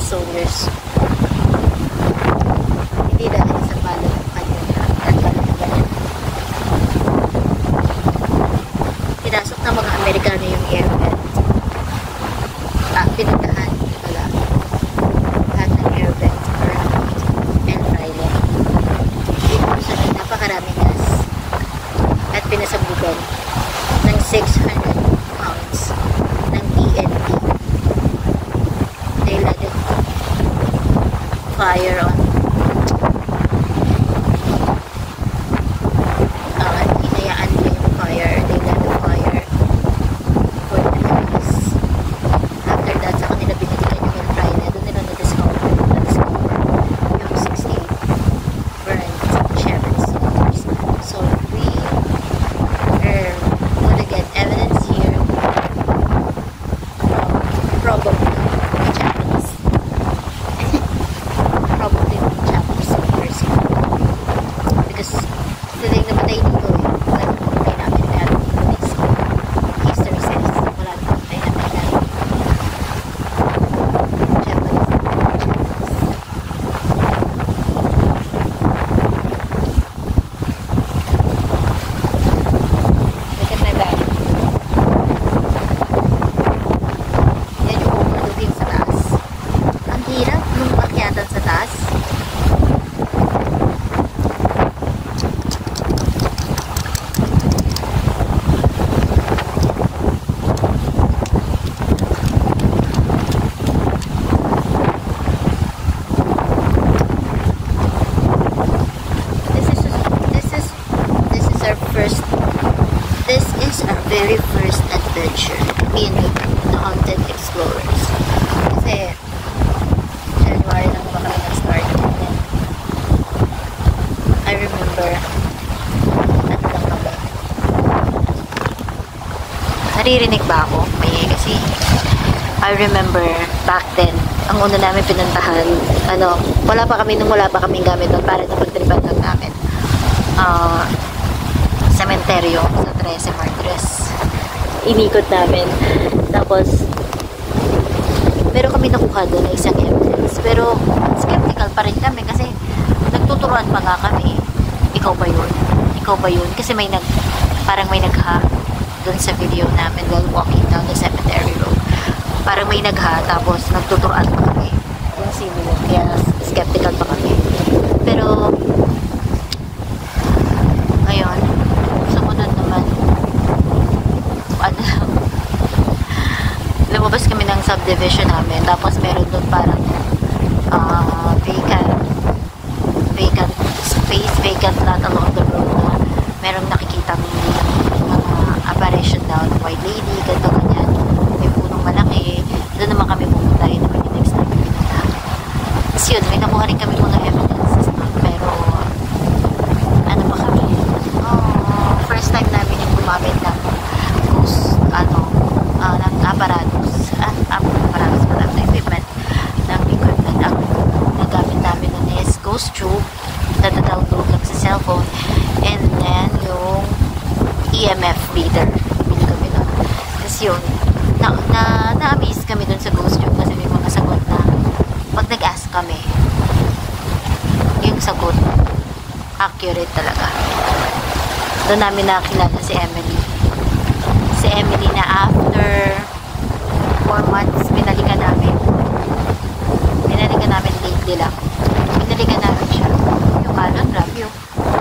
soldiers. Hindi dahil sa palad ng kanyang at palad. Pinasok ng mga Amerikano yung airbed. Pinuntahan pala lahat ng airbed around El Fraile. Dito siya ng napakaraming gas at pinasabugan ng 600 pounds ng TNT. They let it fire on hinayaan nila yung fire. They let the fire for the days. After that, sa kanila binalikan yung El Fraile. Doon nila na-discover yung 60 burned Chevron cylinders. So we are gonna get evidence here from probably the Japanese. Probably the Japanese person. Because sila yung namatay dito eh. Wala nang namatay namin pero this history says wala nang namatay namin pero Japanese. Look at my back. Yan yung overlooking sa taas. Ang hirap nung akyatan sa taas. This is our very first adventure in the Haunted Explorers. Kasi January lang naman kami nag-start. And then I remember ano lang kami. Naririnig ba ako? Kasi I remember back then, ang una namin pinuntahan, wala pa kaming gamit doon para napagtripan lang namin. Cementerio sa 13 Martires. Inikot namin. Tapos, meron kami nakuha doon na isang evidence. Pero, skeptical pa rin kami kasi nagtuturuan pa nga kami. Ikaw ba yun? Ikaw ba yun? Kasi parang may nagha doon sa video namin while walking down the cemetery road. Parang may nagha, tapos nagtuturuan pa kami. Yung sino yun. Kaya, skeptical pa kami. Pero, ngayon, sumunod naman, lumabas kami ng subdivision namin, tapos meron doon parang vacant space, vacant lot along the road na merong nakikita mga apparition daw, white lady, ganito, ganyan, may punong malaki. Doon naman kami pumunta, yun naman yung next time pinunta. Tapos yun, may nakuha rin kami mga evidences na, pero ano pa kami, first time namin yung gumamit ng ghost, ng apparatus pala ng equipment. Ang nagamit namin nun is ghost tube, download lang sa cellphone, and then yung EMF reader, bili kami nun. Tapos yun, na-amaze kami dun sa ghost tube kasi may mga sagot na pag nag-ask kami, yung sagot accurate talaga. Doon namin nakilala si Emily. Si Emily na after 4 months, binalikan namin lately lang. Binalikan namin siya. Yung kanon, grabe yun.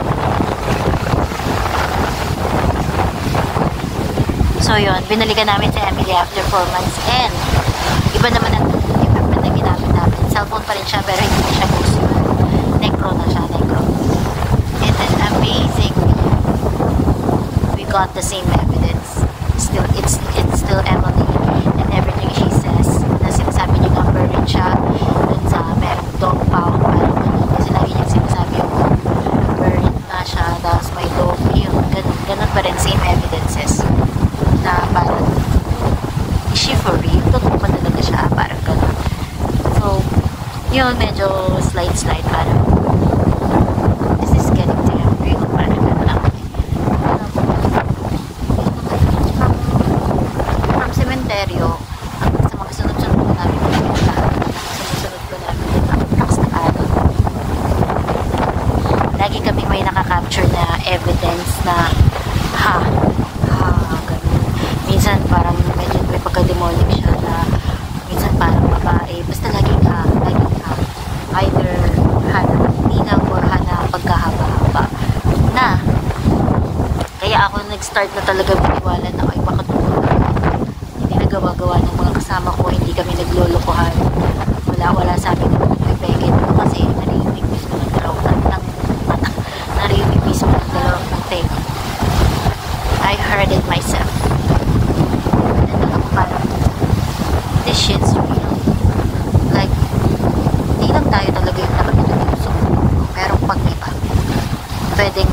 So yun, binalikan namin si Emily after 4 months and iba naman ang equipment na ginamit namin. Cellphone pa rin siya pero hindi na siya ghost yun. Necro na siya, necro. And then amazingly, we got the same evidence. It's still Emily and everything she says na sinasabi niya nga buried siya dun sa merong dog pound, parang ganun. Kasi lagi niya sinasabi yung buried na siya, tapos may dog, yun, ganun pa rin, same evidences na parang is she for real? Totoo pa talaga siya, parang ganun. So yun, medyo slide parang this is getting to him real, parang ganun lang. From cementerio hanggang sa mga sunod-sunod namin pumunta, sunod-sunod picture na evidence na ganun. Minsan parang medyo may pagka-demonic siya na minsan parang babae. Basta laging either hana linaw or hana pagkahaba-haba na. Kaya ako nag-start na talaga maniwala na ay baka hindi nagawa-gawa ng mga kasama ko, hindi kami naglolokohan. Wala sa amin ng pipeke dito kasi narinig mismo ng dalawang narinig mismo ng dalawang ng tape. I heard it myself. And then ako parang this shit's real. Like, hindi lang tayo talaga yung nakapinag-usok. Merong pag-iba. Pwedeng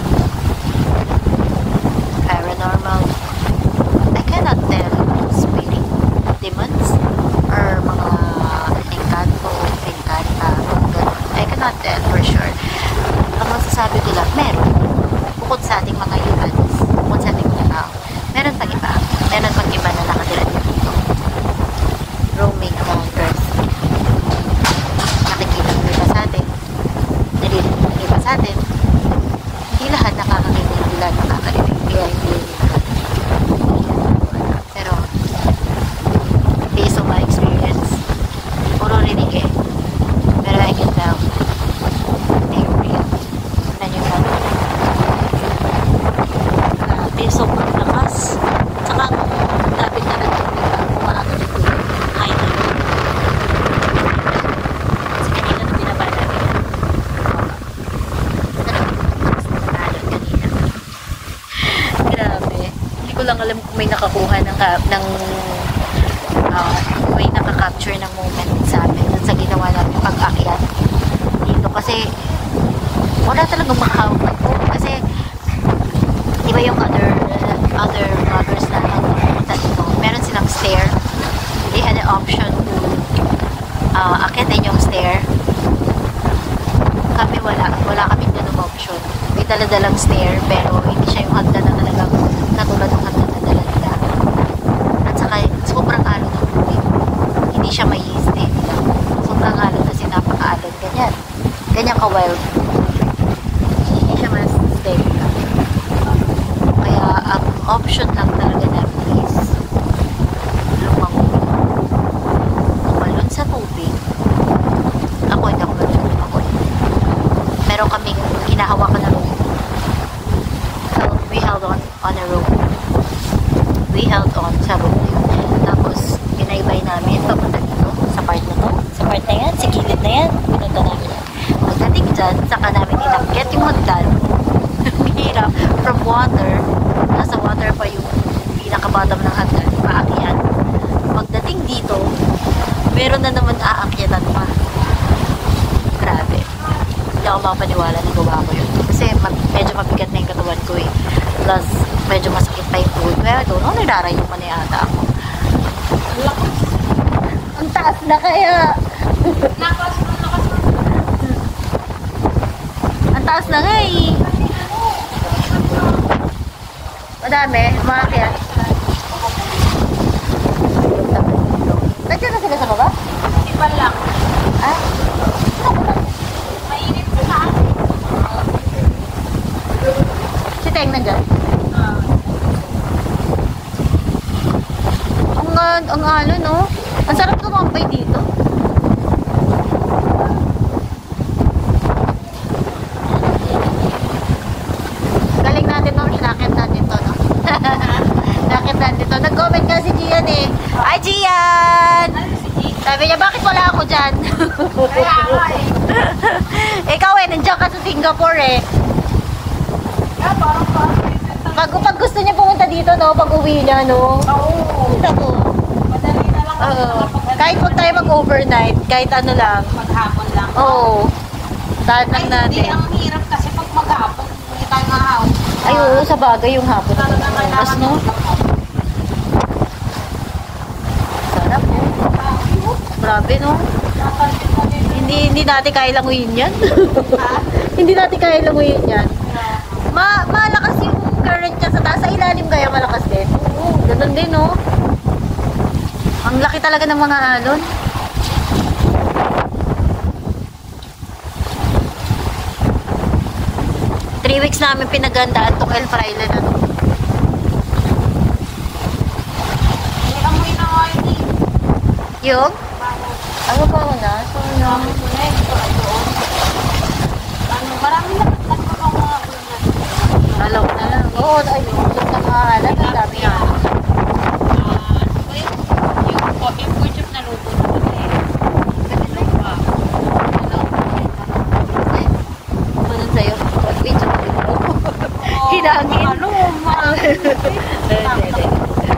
paranormal. I cannot tell spirit, demons, or mga engkanto, engkanta, ganun. I cannot tell for sure. Ang masasabi ko lang, meron. Bukod sa ating mga humans, bukod sa ating mga tao, meron pang iba. Meron pang iba na nakatira dito. Roaming among us. Nakikita ng iba sa atin. Narinig ng iba sa atin. Hindi lahat nakakakita, hindi lahat nakakarinig. Kaya hindi lahat. Pero, based on my experience, puro rinig eh. Pero I can tell, they're real. Tignan nyo lang. Grabe, sobrang lakas. Tsaka, lapit na umaano dito. High na yun. Kasi kanina nung binaba namin yan. Kanina. Grabe. Hindi ko lang alam kung may nakakuha may nakaka-capture ng moment sa amin sa ginawa namin pag-akyat dito kasi wala talagang makahawak ng phone kasi di ba yung other vloggers na dito, meron silang stair. They had an option to akyatin yung stair. Kami wala kami ganung option. May daladalang stair pero hindi siya yung hagdan na talagang katulad ng hagdan na dala nila. At saka sobrang alon ng tubig. Hindi siya may stay nila. Sobrang alon kasi napaka-alon. Ganyan ka-wild. Hindi siya may stay nila. Kaya ang option lang talaga namin is lumalon sa tubig. Ako hindi ako lumalon. Meron kaming hinahawakan na rope. So, we held on a rope. We held on sa rope yun. Tapos, ginaybay namin papunta dito, sa part na to. Sa part na yan, sa gilid na yan. Pinunta namin yan. Pagdating dyan, saka namin inakyat yung hagdan. Hirap. From water, nasa water pa yung pinaka-bottom ng hagdan. Paakyat. Pagdating dito, meron na naman aakyatan pa. Grabe. Hindi ako mapaniwala na gawa ko yun. Kasi medyo mabigat na yung katawan ko eh. Plus, medyo masakit pa yung tuhod. Kaya doon, nagdarayo pa na yata ako. Ang taas na kaya. Ang taas na nga eh. Madami, umakyat. Nandiyan na sila sa baba? Hindi pa lang. Ah? Mainit sa Si Teng nandiyan? Ang alon, no? Ang sarap tumambay dito. Galing natin, no? Sinakit natin to, no? Nakit natin to. Nag-comment ka si Gian, eh. Hi, Gian! Sabi niya, bakit wala ako dyan? Ikaw, eh. Nandiyan ka sa Singapore, eh. Pag gusto niya pumunta dito, no? Pag uwi niya, no? Oo. Ako. Madali na lang. Kahit huwag tayo mag-overnight, kahit ano lang. Maghapon lang. Oo. Daan lang Hindi, natin. ang hirap kasi pag maghapon, hindi tayo mahawak. Ay, oo, sa bagay yung hapon na Lalo na oras, no? Sarap, no? Grabe, no? Hindi natin kaya languyin yan. Hindi natin kaya languyin yan. Malakas yung current niya sa taas. Sa ilalim kaya malakas din. Oo, ganun din, no? Ang laki talaga ng mga alon. 3 weeks namin pinagandaan tong El Fraile na to. May amoy na nga yun eh. Yung? Bago. Ano pa ako na? So, no. Marami ko na eh. Ito ay doon. Ano, marami na nagpapang mga ulo na. Alam ko na lang. Oo, ay, yung nakahalan. Ang dami nga. Ano ba yun? Yung pork na luto na ba eh? Ganito pa. Ano sa'yo? Pag-video ko rin mo. Hinangin. Ano? Sabi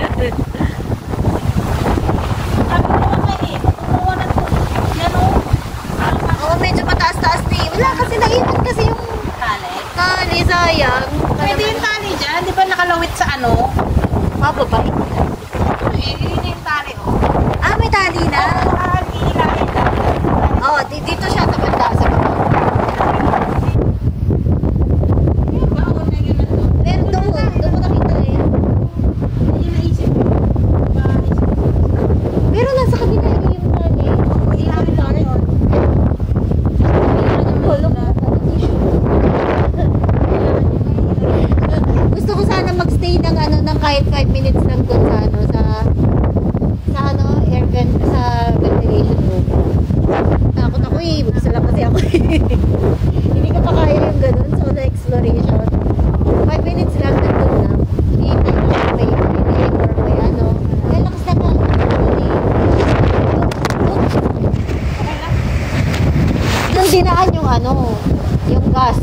ko naman eh. Kumuha na to. Yan o. Oo, medyo mataas-taas na eh. Wala kasi naiwan kasi yung Tali. tali, sayang. Pwede yung tali dyan. Di ba nakalawit sa ano? Mababa. Yun yung tali o. Ah, may tali na. Hihilahin lang. Oo, dito siya sa banda. Sa baba. Yung baon na yun na to. Pero doon mo nakita eh. Hindi naisip ko. Pero nasa kabila yung tali. Hihilahin lang yun. Hulog na. Gusto ko sana magstay ng ano ng kahit 5 minutes lang doon sa ano sa ano air vent sa ventilation room. Takot ako eh, gusto lang kasi ako eh. Hindi ko pa kaya yung ganun so na exploration. 5 minutes lang nandun na. Hihintay ko siya may clinic or may ano. Kaya lakas na pa. Doon dinaan yung ano, yung gas.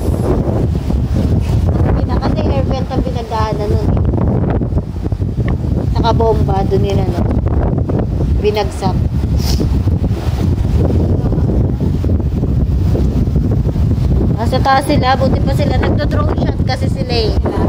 Kasi air vent ang pinagdaanan nun eh. Nakabomba, doon nila no. Binagsak. Nasa taas sila, buti pa sila. Nagdo-drone shot kasi sila eh.